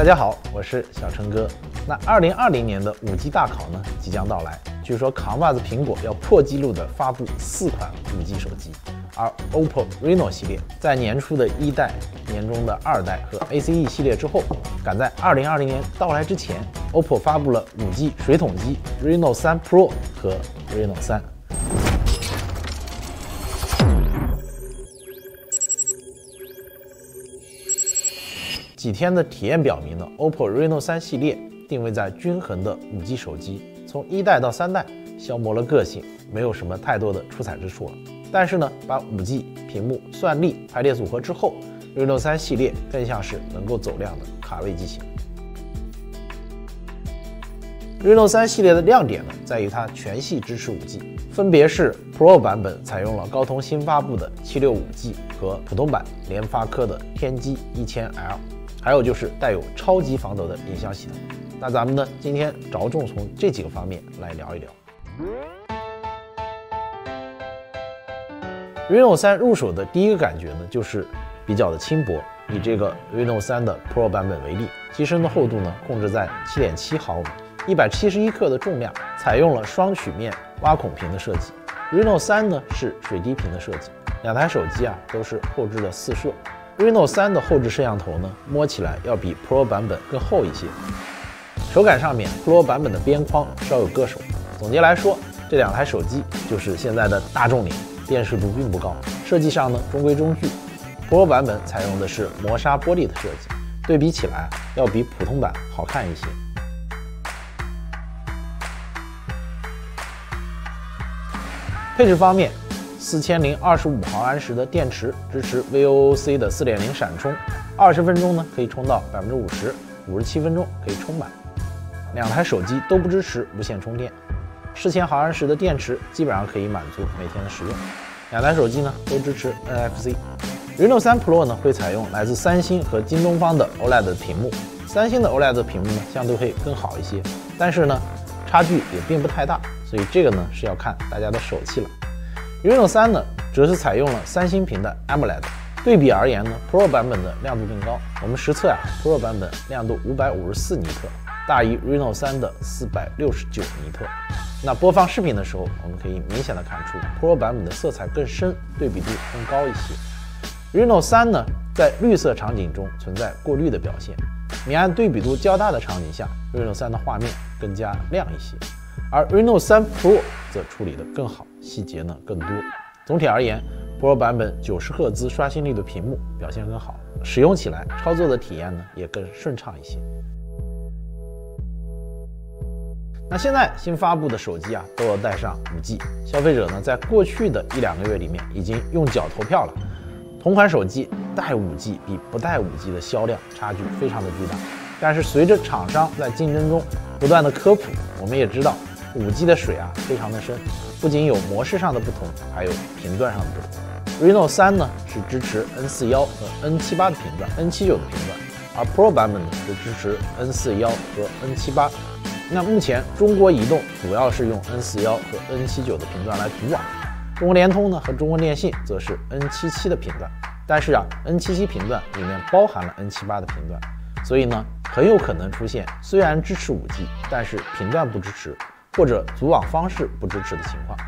大家好，我是小陈哥。那2020年的5G 大考呢即将到来，据说扛把子苹果要破纪录的发布4款5G 手机，而 OPPO Reno 系列在年初的1代、年中的2代和 ACE 系列之后，赶在2020年到来之前 ，OPPO 发布了5G 水桶机 Reno 3 Pro 和 Reno 3。几天的体验表明呢 ，OPPO Reno 3系列定位在均衡的5G 手机，从1代到3代消磨了个性，没有什么太多的出彩之处了。但是呢，把5G 屏幕、算力排列组合之后 ，Reno 3系列更像是能够走量的卡位机型。Reno 3系列的亮点呢，在于它全系支持5G， 分别是 Pro 版本采用了高通新发布的 765G 和普通版联发科的天玑 1000L。还有就是带有超级防抖的音箱系统。那咱们呢，今天着重从这几个方面来聊一聊。Reno 3入手的第一个感觉呢，就是比较的轻薄。以这个 Reno 3的 Pro 版本为例，机身的厚度呢控制在 7.7毫米，171克的重量，采用了双曲面挖孔屏的设计。Reno 3呢是水滴屏的设计，两台手机啊都是后置的4摄。Reno 3的后置摄像头呢，摸起来要比 Pro 版本更厚一些。手感上面 ，Pro 版本的边框稍有割手。总结来说，这两台手机就是现在的大众脸，辨识度并不高。设计上呢，中规中矩。Pro 版本采用的是磨砂玻璃的设计，对比起来要比普通版好看一些。配置方面，4025毫安时的电池，支持 VOOC 的4.0闪充，20分钟呢可以充到50%，57分钟可以充满。两台手机都不支持无线充电，4000毫安时的电池基本上可以满足每天的使用。两台手机呢都支持 NFC。Reno 3 Pro 呢会采用来自三星和京东方的 OLED 的屏幕，三星的 OLED 的屏幕呢相对会更好一些，但是呢差距也并不太大，所以这个呢是要看大家的手气了。Reno 3呢，则是采用了3星屏的 AMOLED， 对比而言呢 ，Pro 版本的亮度更高。我们实测呀 ，Pro 版本亮度554尼特，大于 Reno 3的469尼特。那播放视频的时候，我们可以明显的看出 Pro 版本的色彩更深，对比度更高一些。Reno 3呢，在绿色场景中存在过滤的表现，明暗对比度较大的场景下 ，Reno 3的画面更加亮一些。而 Reno 3 Pro 则处理得更好，细节呢更多。总体而言 ，Pro 版本90赫兹刷新率的屏幕表现更好，使用起来操作的体验呢也更顺畅一些。那现在新发布的手机啊都要带上5G， 消费者呢在过去的1-2个月里面已经用脚投票了。同款手机带5G 比不带5G 的销量差距非常的巨大，但是随着厂商在竞争中不断的科普，我们也知道。5G 的水啊非常的深，不仅有模式上的不同，还有频段上的不同。Reno 3呢是支持 N41和 N78的频段，N79的频段，而 Pro 版本呢是支持 N41和 N78。那目前中国移动主要是用 N41和 N79的频段来组网，中国联通呢和中国电信则是 N77的频段。但是啊 ，N77频段里面包含了 N78的频段，所以呢很有可能出现虽然支持5G， 但是频段不支持。或者组网方式不支持的情况。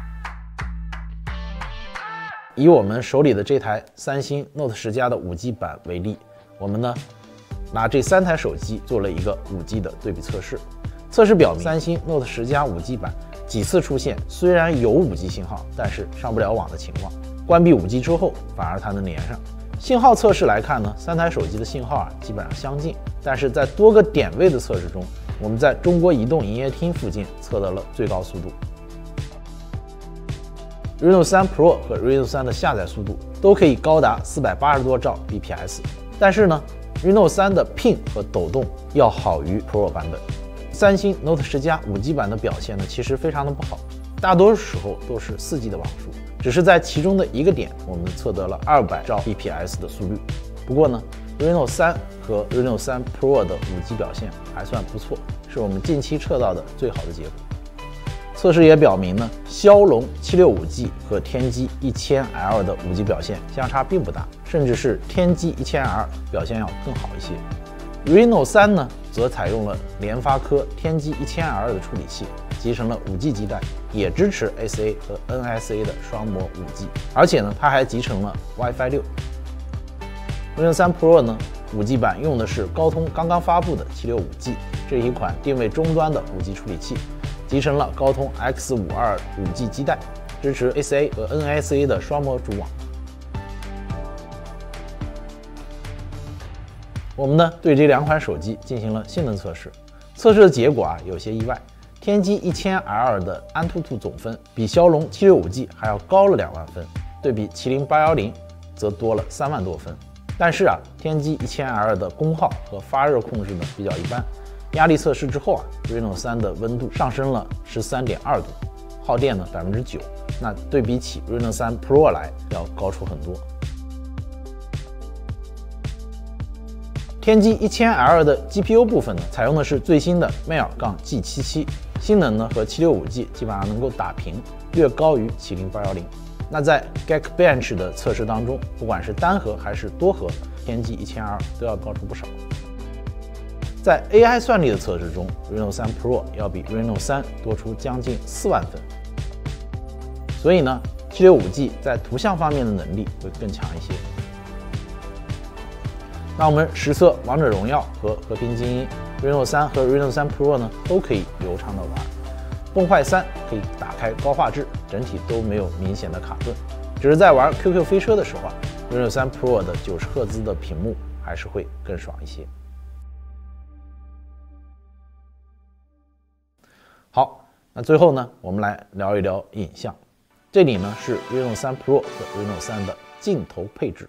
以我们手里的这台三星 Note 10加的5G 版为例，我们呢拿这3台手机做了一个5G 的对比测试。测试表明，三星 Note 10加5G 版几次出现虽然有5G 信号，但是上不了网的情况。关闭5G 之后，反而它能连上。信号测试来看呢，3台手机的信号啊基本上相近，但是在多个点位的测试中。我们在中国移动营业厅附近测到了最高速度。Reno 3 Pro 和 Reno 3的下载速度都可以高达480多兆 bps， 但是呢 ，Reno 3的 ping 和抖动要好于 Pro 版本。三星 Note 10加5G 版的表现呢，其实非常的不好，大多数时候都是4G 的网速，只是在其中的一个点，我们测得了200兆 bps 的速率。不过呢。Reno 3和 Reno 3 Pro 的5G 表现还算不错，是我们近期测到的最好的结果。测试也表明呢，骁龙 765G 和天玑 1000L 的5G 表现相差并不大，甚至是天玑 1000L 表现要更好一些。 Reno 3呢，则采用了联发科天玑 1000R 的处理器，集成了5G 基带，也支持 SA 和 NSA 的双模 5G， 而且呢，它还集成了 WiFi 6。Reno 3 Pro 呢，5G 版用的是高通刚刚发布的765G， 这是一款定位终端的5G 处理器，集成了高通 X52 5G 基带，支持 SA 和 NSA 的双模主网。我们呢对这2款手机进行了性能测试，测试的结果有些意外。天玑 1000R 的安兔兔总分比骁龙 765G 还要高了2万分，对比麒麟810则多了3万多分。但是天玑 1000R 的功耗和发热控制呢比较一般。压力测试之后Reno 3的温度上升了13.2度，耗电呢9%，那对比起 Reno 3 Pro 来要高出很多。天玑 1000R 的 GPU 部分呢，采用的是最新的 Meir-G77， 性能呢和765G 基本上能够打平，略高于麒麟810。那在 Geekbench 的测试当中，不管是单核还是多核，天玑 1000R 都要高出不少。在 AI 算力的测试中 ，Reno 3 Pro 要比 Reno 3多出将近4万分，所以呢，765G 在图像方面的能力会更强一些。那我们实测王者荣耀和和平精英 ，Reno 3和 Reno 3 Pro 呢都可以流畅的玩。崩坏3可以打开高画质，整体都没有明显的卡顿，只是在玩 QQ 飞车的时候Reno 3 Pro 的90赫兹的屏幕还是会更爽一些。好，那最后呢，我们来聊一聊影像。这里呢是 Reno 3 Pro 和 Reno 3的镜头配置。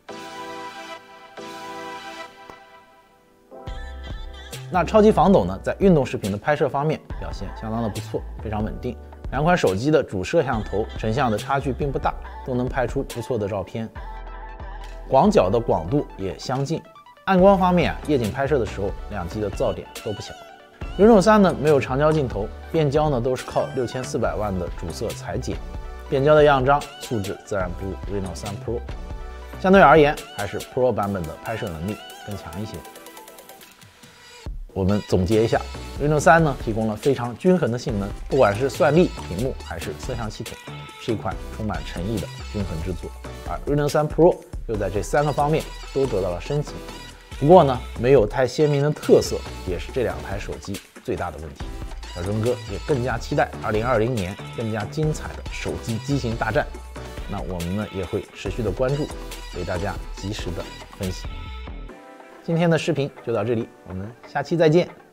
那超级防抖呢，在运动视频的拍摄方面表现相当的不错，非常稳定。2款手机的主摄像头成像的差距并不大，都能拍出不错的照片。广角的广度也相近。暗光方面夜景拍摄的时候，2机的噪点都不小。Reno 3呢没有长焦镜头，变焦呢都是靠6400万的主色裁剪，变焦的样张素质自然不如 Reno 3 Pro。相对而言，还是 Pro 版本的拍摄能力更强一些。我们总结一下 ，Reno 3呢提供了非常均衡的性能，不管是算力、屏幕还是摄像系统，是一款充满诚意的均衡之作。而 Reno 3 Pro 又在这3个方面都得到了升级，不过呢，没有太鲜明的特色，也是这2台手机最大的问题。小钟哥也更加期待2020年更加精彩的手机机型大战。那我们呢也会持续的关注，为大家及时的分析。今天的视频就到这里，我们下期再见。